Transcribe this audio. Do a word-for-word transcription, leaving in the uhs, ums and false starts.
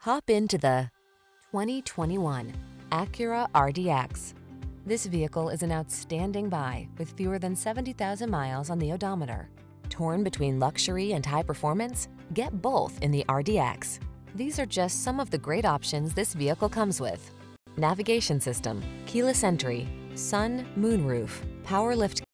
Hop into the twenty twenty-one Acura R D X. This vehicle is an outstanding buy with fewer than seventy thousand miles on the odometer. Torn between luxury and high performance? Get both in the R D X. These are just some of the great options this vehicle comes with: navigation system, keyless entry, sun, moonroof, power lift